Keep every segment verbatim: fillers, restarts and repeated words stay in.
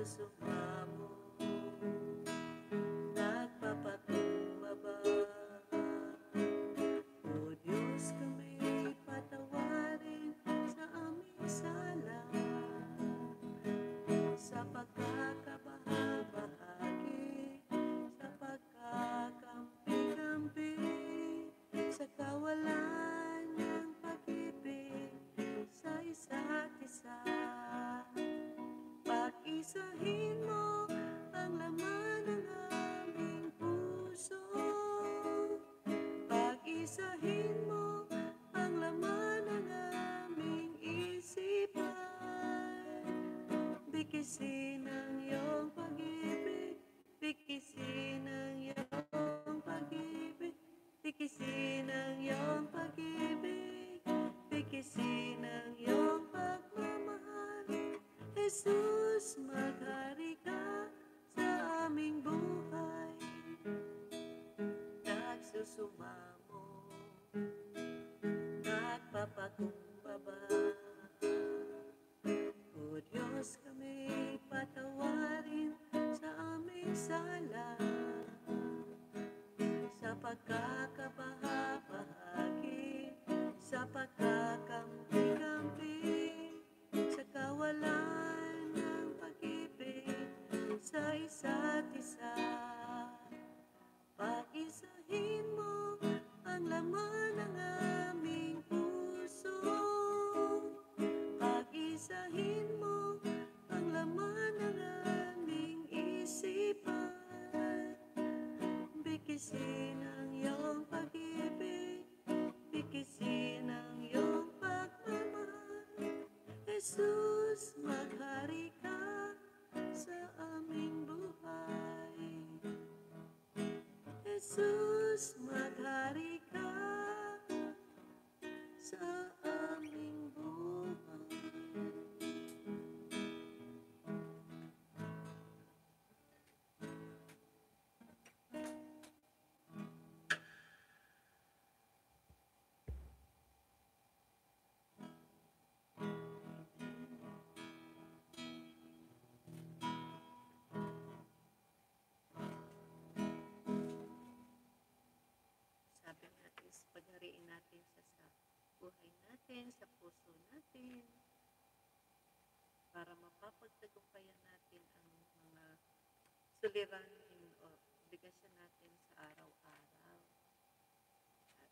nagsusumamo, nagpapakumbaba. O Diyos, kami patawarin sa aming sala, sa pagkakabahabahagi, sa pagkakampi-kampi, sa kawalan ng pag-ibig sa isa't isa. Pag-isahin mo ang laman ng aming puso, pag-isahin mo ang laman ng aming isipan. Bikisin ang iyong pag-ibig, bikisin ang iyong pag-ibig, bikisin ang iyong pag-ibig, bikisin ang iyong pagmamahal. Jesus, maghari ka sa aming buhay, nagsusumamo, nagpapakumbaba. O Diyos, kami patawarin sa aming sala, sa pagkakabahabahagi, sa pagkakampi-kampi, sa kawalan ng pag-ibig sa isa't isa. Pag-isahin mo ang laman ng aming puso, pag-isahin mo ang laman ng aming isipan. Bikisin ang iyong pag-ibig, bikisin ang iyong pagmamahal. Jesus, maghari ka sa aming buhay. Jesus, maghari ka sa aming buhay. Sabi natin, paghariin natin siya sa buhay natin, sa puso natin, para mapapagtagumpayan natin ang mga suliranin o obligasyon natin sa araw-araw. At,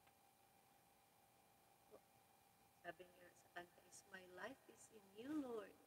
sabi nga sa kanta is, my life is in you, Lord.